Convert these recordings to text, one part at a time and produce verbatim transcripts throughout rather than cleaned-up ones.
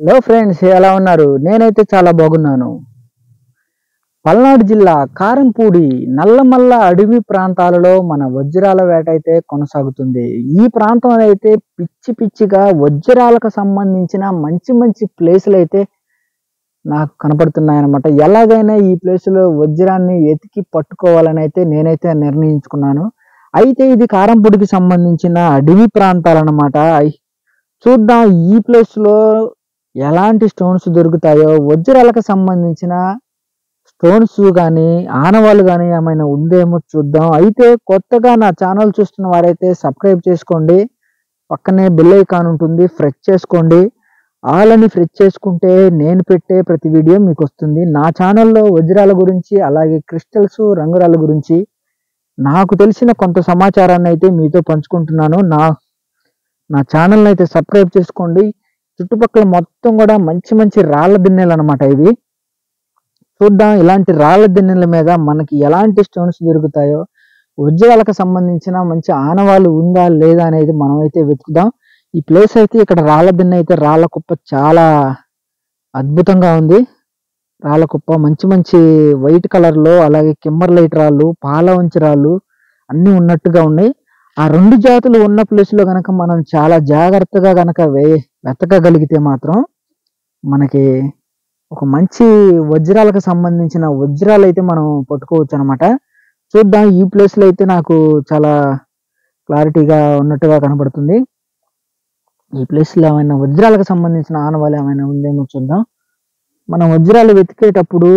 Hello friends, ఎలా ఉన్నారు? నేనైతే చాలా బాగున్నాను. పల్నాడు జిల్లా కారంపూడి నల్లమల్ల అడవి ప్రాంతాలలో మన వజ్రాల వేట అయితే కొనసాగుతుంది. ఈ ప్రాంతంలో అయితే పిచ్చి పిచ్చిగా వజ్రాలకు సంబంధించిన మంచి మంచి ప్లేసులు అయితే నాకు కనపడుతున్నాయన్నమాట. ఎలాగైనా ఈ ప్లేసులో వజ్రాన్ని వెతికి పట్టుకోవాలని అయితే నేనైతే నిర్ణయించుకున్నాను. అయితే ఇది కారంపూడికి సంబంధించిన అడవి ప్రాంతాలన్నమాట. అయ్- చూద్దాం ఈ ప్లేస్లో ఎలాంటి స్టోన్స్ దొరుకుతాయో, వజ్రాలకు సంబంధించిన స్టోన్స్ కానీ ఆనవాళ్ళు కానీ ఏమైనా ఉందేమో చూద్దాం. అయితే కొత్తగా నా ఛానల్ చూస్తున్న వారైతే సబ్స్క్రైబ్ చేసుకోండి. పక్కనే బెల్ ఐకాన్ ఉంటుంది, ప్రెస్ చేసుకోండి. ఆల్ అని ప్రెస్ చేసుకుంటే నేను పెట్టే ప్రతి వీడియో మీకు వస్తుంది. నా ఛానల్లో వజ్రాల గురించి, అలాగే క్రిస్టల్స్ రంగురాల గురించి నాకు తెలిసిన కొంత సమాచారాన్ని అయితే మీతో పంచుకుంటున్నాను. నా నా ఛానల్ని అయితే సబ్స్క్రైబ్ చేసుకోండి. చుట్టుపక్కల మొత్తం కూడా మంచి మంచి రాళ్ళ దిన్నెలు అనమాట ఇవి. చూద్దాం ఇలాంటి రాళ్ళ దిన్నెల మీద మనకి ఎలాంటి స్టోన్స్ దొరుకుతాయో, వజ్రాలకు సంబంధించిన మంచి ఆనవాళ్ళు ఉందా లేదా అనేది మనం అయితే వెతుకుదాం. ఈ ప్లేస్ అయితే ఇక్కడ రాళ్ళ దిన్నె అయితే రాళ్ళ కుప్ప చాలా అద్భుతంగా ఉంది. రాళ్ళ కుప్ప మంచి మంచి వైట్ కలర్ లో, అలాగే కిమ్మర్లైట్ రాళ్ళు, పాలవంచి రాళ్ళు అన్ని ఉన్నట్టుగా ఉన్నాయి. ఆ రెండు జాతులు ఉన్న ప్లేస్ లో గనక మనం చాలా జాగ్రత్తగా గనక వే వెతకగలిగితే మాత్రం మనకి ఒక మంచి వజ్రాలకు సంబంధించిన వజ్రాలు అయితే మనం పట్టుకోవచ్చు అనమాట. చూద్దాం ఈ ప్లేస్ లో అయితే నాకు చాలా క్లారిటీగా ఉన్నట్టుగా కనబడుతుంది. ఈ ప్లేస్ లో ఏమైనా వజ్రాలకు సంబంధించిన ఆనవాళ్ళు ఏమైనా ఉందేమో చూద్దాం. మనం వజ్రాలు వెతికేటప్పుడు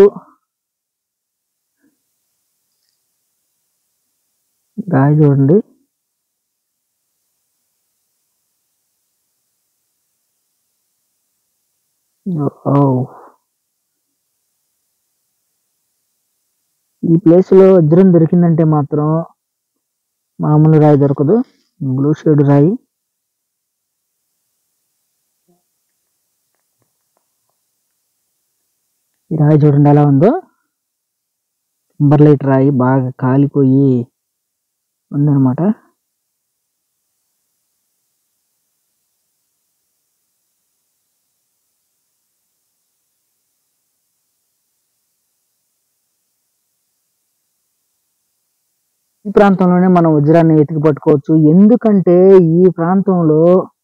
రాయి చూడండి, ఓ ఈ ప్లేస్ లో వజ్రం దొరికిందంటే మాత్రం మామూలు రాయి దొరకదు, బ్లూ షేడ్ రాయి. ఈ రాయి చూడండి ఎలా ఉందో, కింబర్లైట్ రాయి బాగా కాలిపోయి ఉందన్నమాట. ఈ ప్రాంతంలోనే మనం వజ్రాన్ని వెతికి పట్టుకోవచ్చు. ఎందుకంటే ఈ ప్రాంతంలో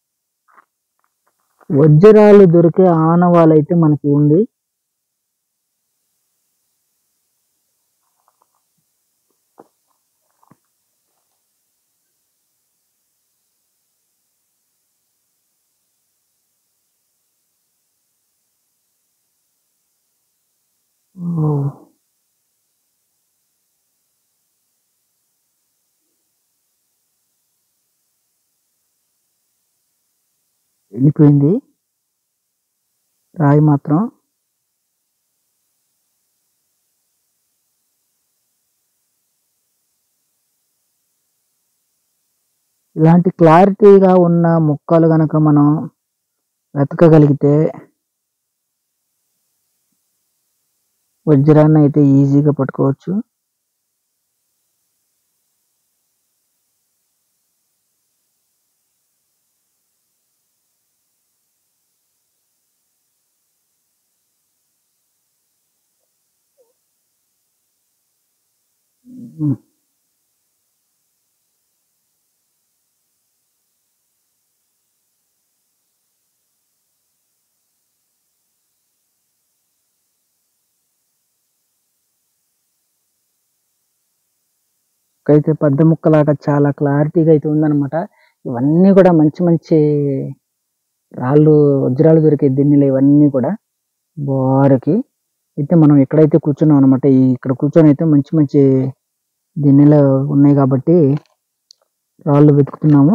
వజ్రాలు దొరికే ఆనవాళ్ళు అయితే మనకి ఉంది. ఓ, వెళ్ళిపోయింది రాయి మాత్రం. ఇలాంటి క్లారిటీగా ఉన్న ముక్కలు గనక మనం వెతకగలిగితే వజ్రాన్ని అయితే ఈజీగా పట్టుకోవచ్చు. ఉమ్. అయితే పెద్ద ముక్కలాగా చాలా క్లారిటీగా అయితే ఉందన్నమాట. ఇవన్నీ కూడా మంచి మంచి రాళ్ళు, వజ్రాలు దొరికే దిన్నెలు ఇవన్నీ కూడా బారుకి. అయితే మనం ఎక్కడైతే కూర్చున్నాం అనమాట, ఈ ఇక్కడ కూర్చొని అయితే మంచి మంచి దిన్నెలు ఉన్నాయి కాబట్టి రాళ్ళు వెతుకుతున్నాము.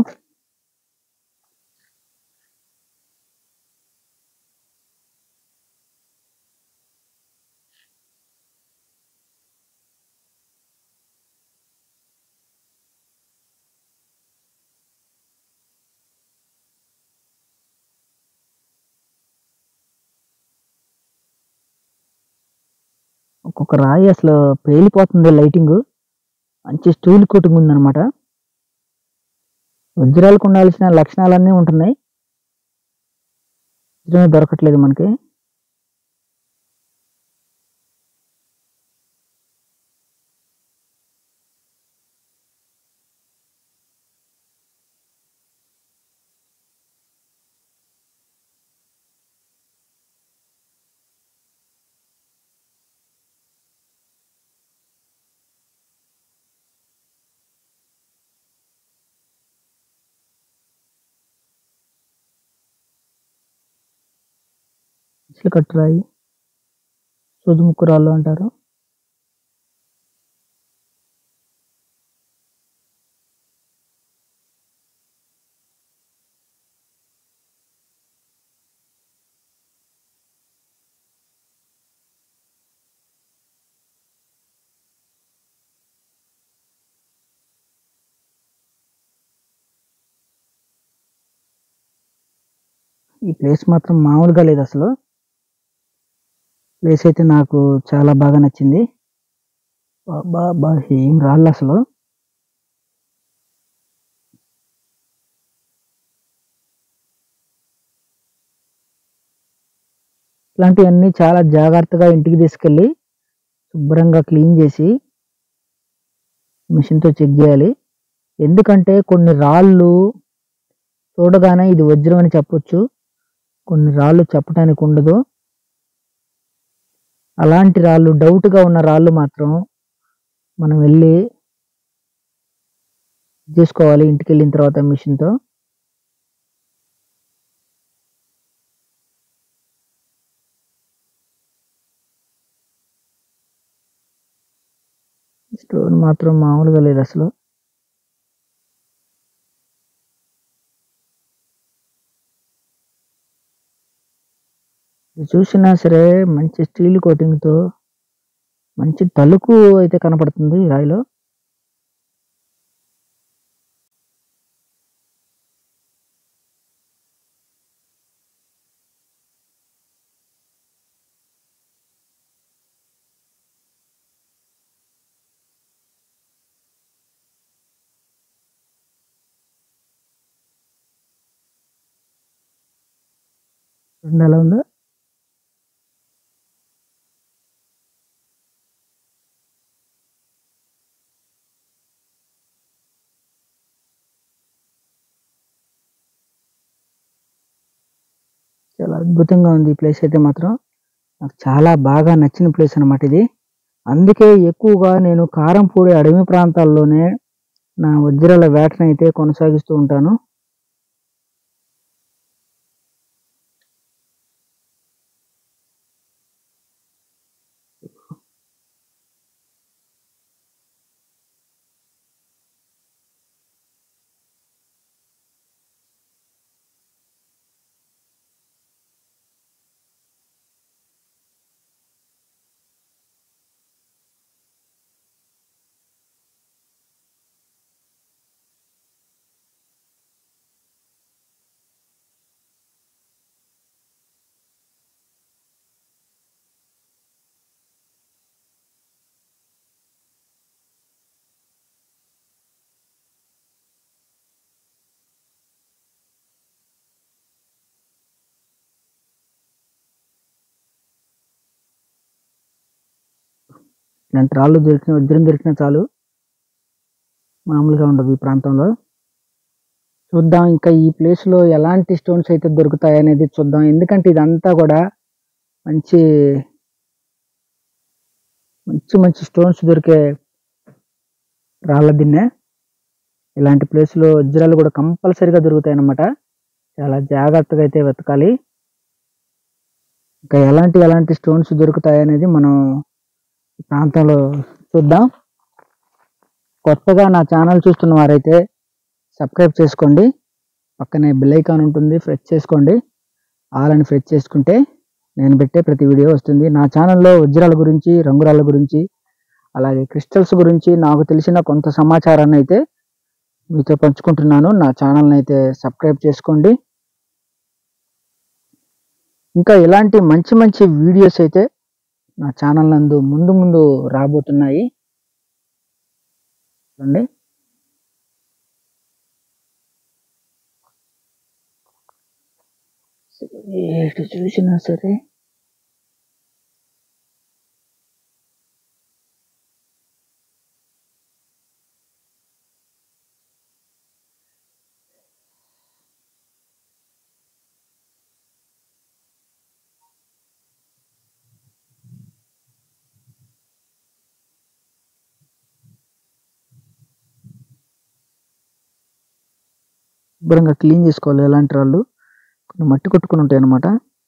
ఒక్కొక్క రాయి అసలు పేలిపోతుంది లైటింగ్. మంచి స్టీల్ కోటింగ్ ఉందన్నమాట. వజ్రాలకు ఉండాల్సిన లక్షణాలన్నీ ఉంటున్నాయి. వజ్రమే దొరకట్లేదు మనకి. ఇసులు కట్టురాయి, సూదుముక్కు రాళ్ళు అంటారు. ఈ ప్లేస్ మాత్రం మామూలుగా లేదు అసలు. ప్లేస్ అయితే నాకు చాలా బాగా నచ్చింది. బా బా ఏం రాళ్ళు అసలు. ఇట్లాంటివన్నీ చాలా జాగ్రత్తగా ఇంటికి తీసుకెళ్ళి శుభ్రంగా క్లీన్ చేసి మిషన్తో చెక్ చేయాలి. ఎందుకంటే కొన్ని రాళ్ళు చూడగానే ఇది వజ్రం అని చెప్పొచ్చు, కొన్ని రాళ్ళు చెప్పడానికి ఉండదు. అలాంటి రాళ్ళు, డౌట్గా ఉన్న రాళ్ళు మాత్రం మనం వెళ్ళి చేసుకోవాలి ఇంటికి వెళ్ళిన తర్వాత మిషన్తో. స్టోన్ మాత్రం మామూలుగా లేదు అసలు. ఇది చూసినా సరే మంచి స్టీల్ కోటింగ్తో మంచి తలుకు అయితే కనపడుతుంది ఈ రాయిలో. చూడండి ఎలా ఉందో. చాలా అద్భుతంగా ఉంది ఈ ప్లేస్ అయితే మాత్రం. నాకు చాలా బాగా నచ్చిన ప్లేస్ అన్నమాట ఇది. అందుకే ఎక్కువగా నేను కారంపూడి అడవి ప్రాంతాల్లోనే నా వజ్రాల వేటను అయితే కొనసాగిస్తూ ఉంటాను. ఇలాంటి రాళ్ళు దొరికిన, వజ్రం దొరికినా చాలు, మామూలుగా ఉండదు ఈ ప్రాంతంలో. చూద్దాం ఇంకా ఈ ప్లేస్ లో ఎలాంటి స్టోన్స్ అయితే దొరుకుతాయి అనేది చూద్దాం. ఎందుకంటే ఇదంతా కూడా మంచి మంచి మంచి స్టోన్స్ దొరికే రాళ్ళ దిన్నె. ఇలాంటి ప్లేస్ లో వజ్రాలు కూడా కంపల్సరీగా దొరుకుతాయి అన్నమాట. చాలా జాగ్రత్తగా అయితే వెతకాలి. ఇంకా ఎలాంటి ఎలాంటి స్టోన్స్ దొరుకుతాయి అనేది మనం ఈ ప్రాంతంలో చూద్దాం. కొత్తగా నా ఛానల్ చూస్తున్న వారైతే సబ్స్క్రైబ్ చేసుకోండి. పక్కనే బెల్ ఐకాన్ ఉంటుంది, ప్రెస్ చేసుకోండి. ఆల్ అని ప్రెస్ చేసుకుంటే నేను పెట్టే ప్రతి వీడియో వస్తుంది. నా ఛానల్లో వజ్రాల గురించి, రంగురాళ్ళ గురించి, అలాగే క్రిస్టల్స్ గురించి నాకు తెలిసిన కొంత సమాచారాన్ని అయితే మీతో పంచుకుంటున్నాను. నా ఛానల్ని అయితే సబ్స్క్రైబ్ చేసుకోండి. ఇంకా ఇలాంటి మంచి మంచి వీడియోస్ అయితే నా ఛానల్ నందు ముందు ముందు రాబోతున్నాయి. చూడండి, ఎటు చూసినా సరే శుభ్రంగా క్లీన్ చేసుకోవాలి. ఎలాంటి రాళ్ళు కొన్ని మట్టి కొట్టుకుని ఉంటాయి అన్నమాట.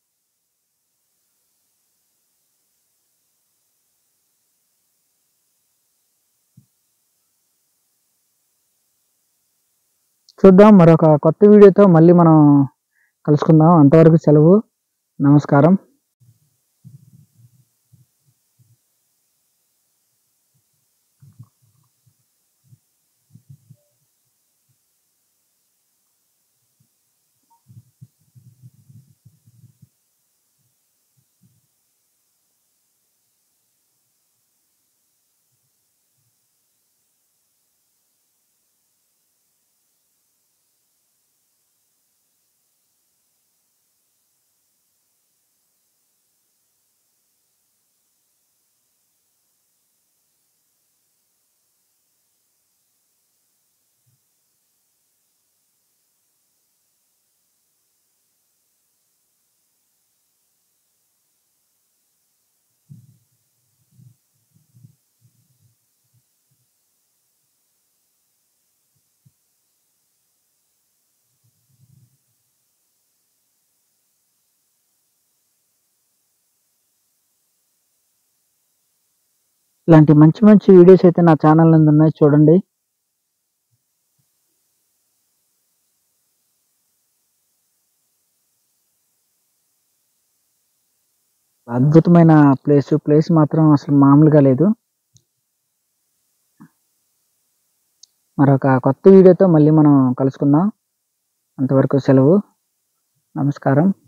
చూద్దాం, మరొక కొత్త వీడియోతో మళ్ళీ మనం కలుసుకుందాం. అంతవరకు సెలవు. నమస్కారం. ఇలాంటి మంచి మంచి వీడియోస్ అయితే నా ఛానల్ నందు ఉన్నాయి, చూడండి. అద్భుతమైన ప్లేస్ ప్లేస్ మాత్రం అసలు మామూలుగా లేదు. మరొక కొత్త వీడియోతో మళ్ళీ మనం కలుసుకుందాం. అంతవరకు సెలవు. నమస్కారం.